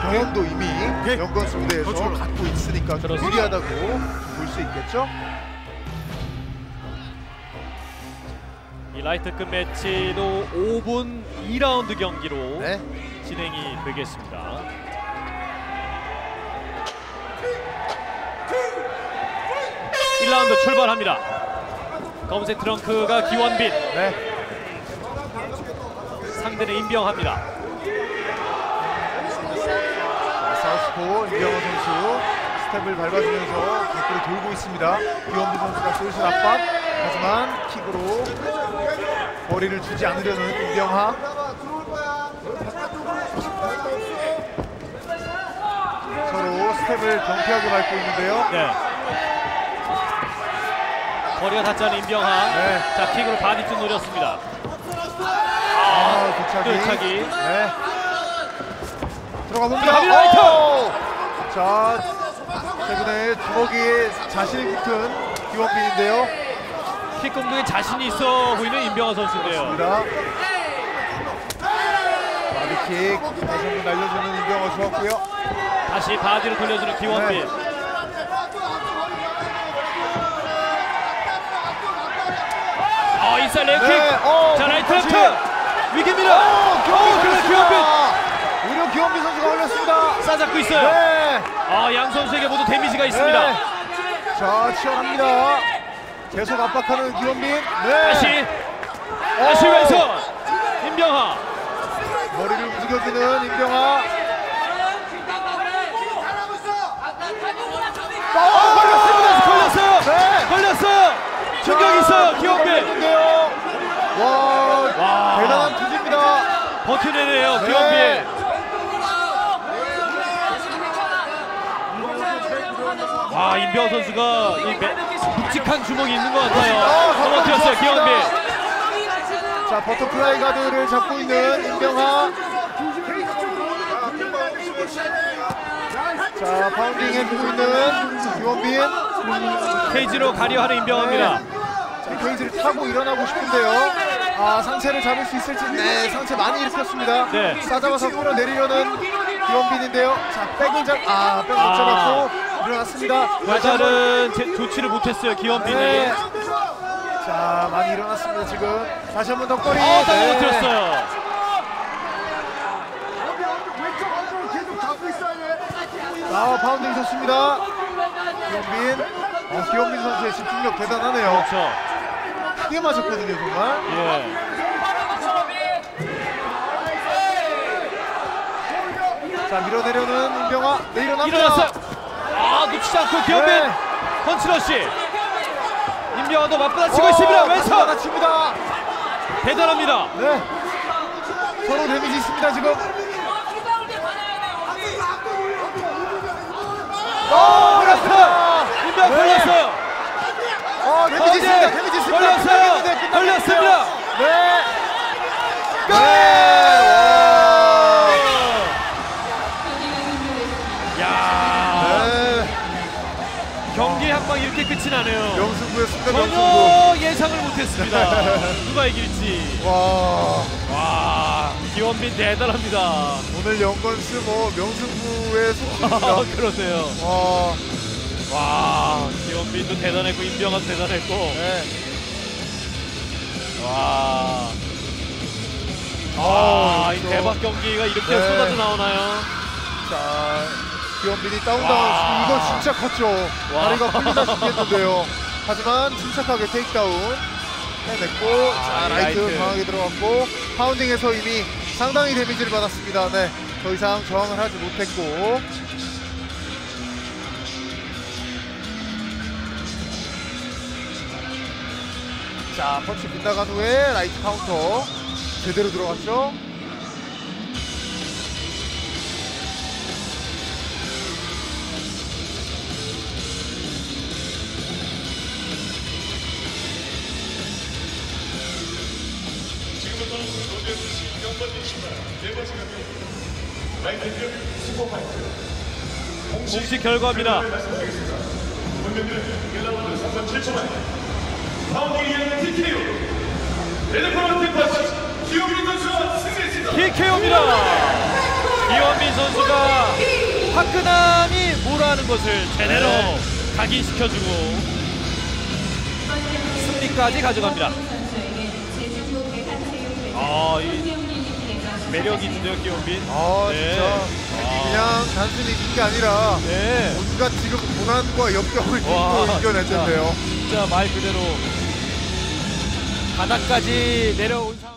경험도 이미 연건수 무대에서 갖고 있으니까 좀 유리하다고 볼 수 있겠죠? 이 라이트급 매치도 5분 2라운드 경기로 네. 진행이 되겠습니다. 일 라운드 출발합니다. 검은색 트렁크가 기원빈, 네. 상대는 임병하입니다. 사우스포 임병호 선수 스텝을 밟아주면서 밖으로 돌고 있습니다. 기원빈 선수가 쏠신 압박, 하지만 킥으로 거리를 주지 않으려는 임병하. 서로 스텝을 경쾌하게 밟고 있는데요. 네. 거리가 닿지 않은 임병하. 네. 자, 킥으로 바디 쪽 노렸습니다. 도착이. 네. 들어가 봅니다. 라이트! 자, 최근에 주먹이 자신이 붙은 기원빈인데요. 킥 공격에 자신이 있어 보이는 임병하 선수인데요. 바디킥 다시 한번 날려주는 임병하 좋았고요. 다시 바디를 돌려주는 기원빈. 네. 인사이드 레이킥. 네. 자, 라이트 다시. 레프트 위기입니다. 기원빈. 오히려 기원빈 선수가 걸렸습니다. 싸잡고 있어요. 네. 양 선수에게 모두 데미지가 있습니다. 네. 자, 치열합니다. 계속 압박하는 기원빈. 네. 다시 왼손 임병하. 머리를 움직여주는 임병하. 걸렸어요. 네. 걸렸어요. 충격이 있어요. 기원빈. 와, 대단한 투지입니다. 버텨내네요. 네. 기원빈. 임병하 선수가 이 묵직한 주먹이 있는 것 같아요. 넘어뜨렸어요. 기원빈. 자, 버터플라이 가드를 잡고 있는 임병하. 자, 파운딩 해주고 있는 기원빈. 케이지로 가려하는 임병하입니다. 자, 케이지를 타고 일어나고 싶은데요. 상체를 잡을 수 있을지. 네, 상체 많이 일으켰습니다. 네. 싸잡아서 끌어내리려는 기원빈인데요. 자, 백을 잡았고 일어났습니다. 별다른 조치를 못했어요. 기원빈이. 네. 자, 많이 일어났습니다. 지금 다시 한 번 더 꼬리. 넘어뜨렸어요. 파운딩 좋습니다. 기원빈. 기원빈 선수의 집중력 대단하네요. 그렇죠. 크게 맞았거든요, 정말. 예. 자, 밀어내려는 임병하. 네, 일어납니다. 일어났어요. 놓치지 않고 기원빈. 네. 펀치러시. 임병하도 맞받아치고 있습니다. 왼손. 맞받아칩니다. 대단합니다. 네. 서로 데미지 있습니다, 지금. 걸렸어요. 임병하 걸렸어요. 데미지 있습니다. 데미지 있습니다. 걸렸어요. 걸렸습니다. 네. 네. 야. 경기 한 방 이렇게 끝이 나네요. 명승부였습니다. 전혀 명승부. 예상을 못했습니다. 누가 이길지. 와, 기원빈 대단합니다. 오늘 연건스 명승부의 속입니다. 그러네요. 기원빈도 대단했고 임병하도 대단했고. 네. 이 대박 경기가 이렇게 쏟아져 나오나요? 자, 기원빈이 다운다운. 이거 진짜 컸죠. 다리가 풀리다 죽겠는데요. 하지만 침착하게 테이크다운 해냈고, 자, 라이트 강하게 들어갔고, 파운딩에서 이미 상당히 데미지를 받았습니다. 네, 더 이상 저항을 하지 못했고. 자, 펀치 빗나간 후에 라이트 카운터 제대로 들어갔죠. 공식 결과입니다. TKO입니다. 이원민 선수가 화끈함이 뭐라는 것을 제대로 네. 각인시켜주고 승리까지 가져갑니다. 이 매력이 있는데요, 기원빈. 네. 진짜 그냥 단순히 이긴 게 아니라 네. 온갖 지금 고난과 역경을 와, 딛고 이겨냈는데요. 진짜 말 그대로 바닥까지 내려온.